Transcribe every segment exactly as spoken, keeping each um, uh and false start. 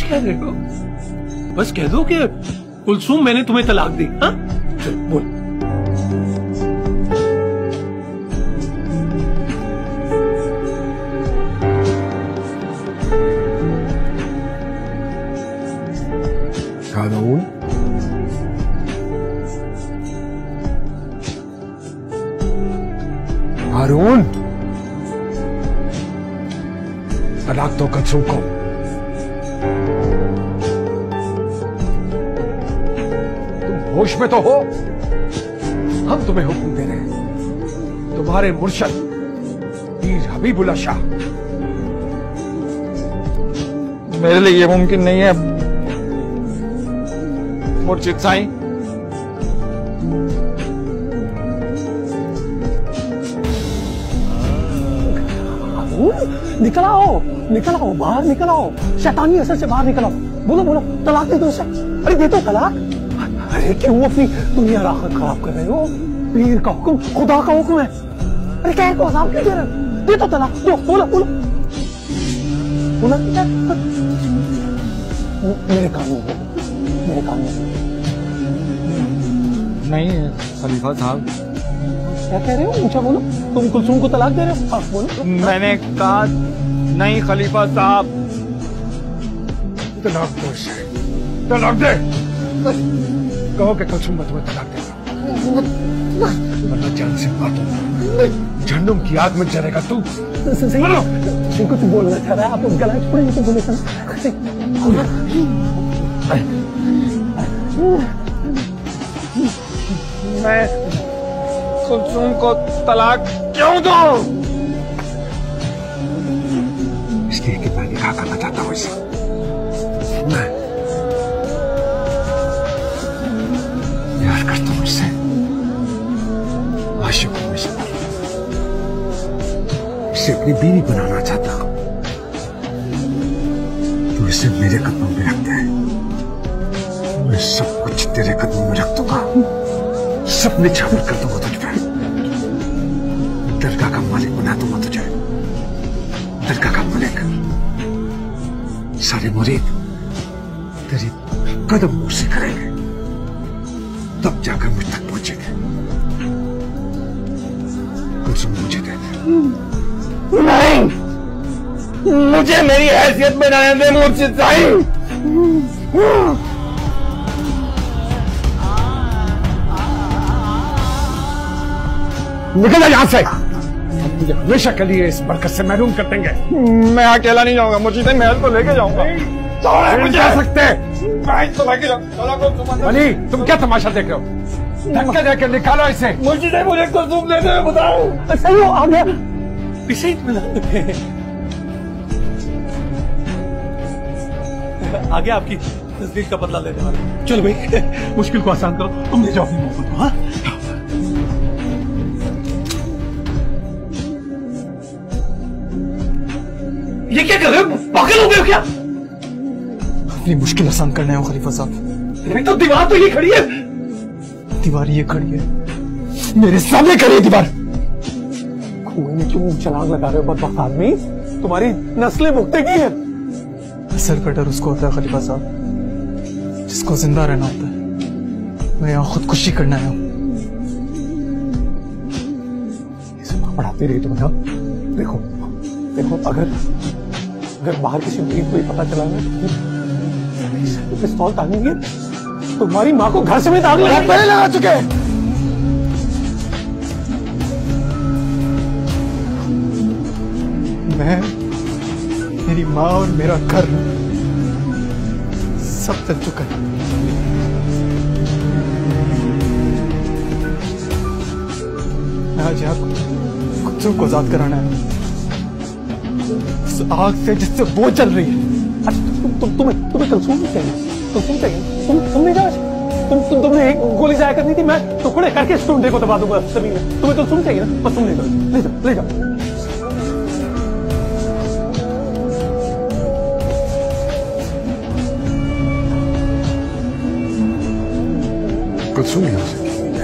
कह रहे हो? बस कह दो कि कुलसूम मैंने तुम्हें तलाक दी। हाँ चल बोल। हारून, हारून, तलाक दो कुलसूम को। तुम होश में तो हो? हम तुम्हें हुक्म दे रहे हैं। तुम्हारे मुर्शद पीर हबीबुल्लाह शाह। मेरे लिए ये मुमकिन नहीं है मुर्शिद साईं। निकल आओ, निकल आओ, बाहर निकल आओ, शैतानी असर से बाहर निकल आओ। बोलो बोलो, तलाक दे दो उसे। अरे दे दो तलाक। अरे क्यों अपनी दुनिया राहत खराब कर रहे हो? पीर का हुक्म खुदा का हुक्म है। अरे क्या को अज़ाब क्यों दे रहे हो? दे दो तलाक, दो। बोलो बोलो बोलो। मेरे कान में बोलो, मेरे कान में। नहीं खलीफा साहब। क्या कह रहे हो? ऊंचा बोलो। तुम कुलसूम को तलाक दे रहे हो? हाँ बोलो। मैंने कहा नहीं खलीफा साहब। तलाक दो इसे, तलाक दे। कहो कि कुलसूम मैं तुम्हें तलाक दे वरना जान से मार दूंगा। जहन्नुम की आग में जलेगा तू। सही कुछ बोलना चाह रहा है आप? गला छोड़ेंगे तो बोले मैं कुलसूम को तलाक क्यों दूं? इसलिए कि मैं निकाह करना चाहता हूं इसे। मैं प्यार करता हूं इससे, आशिक हूं इसे, इसे अपनी बीवी बनाना चाहता हूं। तू इसे मेरे कदमों में रख दे, मैं सब कुछ तेरे कदमों में रख दूंगा, सब निछावर कर दूंगा तुझ पे। दरगाह का मालिक बना दूंगा तुझे, दरगाह का मालिक। सारे मुरीद तेरी कदम मुझसे करेंगे, तब जाकर मुझ तक पहुंचेंगे। कुलसूम मुझे दे दे। नहीं, मुझे मेरी हैसियत में रहने दे मुर्शिद साईं। निकल जा यहां से, हम तुझे हमेशा के लिए इस बरकत से महरूम कर देंगे। मैं अकेला नहीं जाऊंगा मुर्शिद साईं, महल तो लेके जाऊंगा। नहीं जा सकते। मैं तो लेके जाऊंगा। अली तुम क्या तमाशा देख रहे हो? धक्के देकर निकालो इसे। मुर्शिद साईं मुझे कुलसूम दे दे, बताओ। सही हो आ गया इसे मिला। आ गया आपकी तस्वीर का बदला लेने वाला। चलो भाई मुश्किल को आसान करो, तुम ले जाओ अपनी मोहब्बत को। हाँ ये क्या कर रहे हो? पागल हो गए हो क्या? अपनी मुश्किल आसान करना है खलीफा साहब। नहीं तो दीवार तो ये खड़ी है। दीवार ये खड़ी है, मेरे सामने खड़ी है दीवार। कुएं में क्यों छलांग लगा रहे हो बदबख्त आदमी? तुम्हारी नस्लें भुगतेगी है। असल का डर उसको होता है खलीफा साहब जिसको जिंदा रहना होता है। मैं यहाँ खुदकुशी करना आया हूँ। पढ़ाती रही तुम ना। देखो देखो अगर अगर बाहर किसी मुरीद को ही पता चला ना तो पिस्तौल टांगेंगे, तुम्हारी माँ को घर समेत आग लगा पहले लगा चुके हैं। मैं, मेरी माँ और मेरा घर सब चल चुका है। आज यहाँ कुत्तों को आजाद कराना है उस आग से जिससे वो जल रही है। अच्छा तुम तुम तुम्हें तुम्हें कुलसूम चाहिए? कुलसूम चाहिए? तुम तुम नहीं जाओ। तुम तुम तुमने एक गोली जाया करनी थी, मैं टुकड़े करके इस टुंडे को दबा दूंगा जमीन में। तुम्हें कुलसूम चाहिए ना? बस तुम ले जाओ, ले जाओ, ले जाओ। कुलसूम यहां से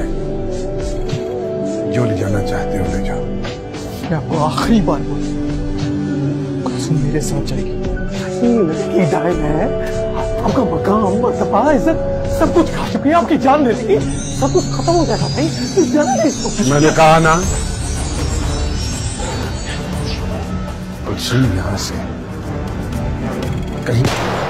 जो ले जाना चाहते हो ले जाओ। मैं आपको आखिरी बार बोल, कुलसूम मेरे साथ जाएगी। आपकी लड़की डायल है, आपका मकाम मर्तबा इज्जत सब कुछ खा चुकी है, आपकी जान ले लेगी, सब कुछ खत्म हो जाएगा भाई। इस जाना है इसको। मैंने कहा ना कुछ यहां से कहीं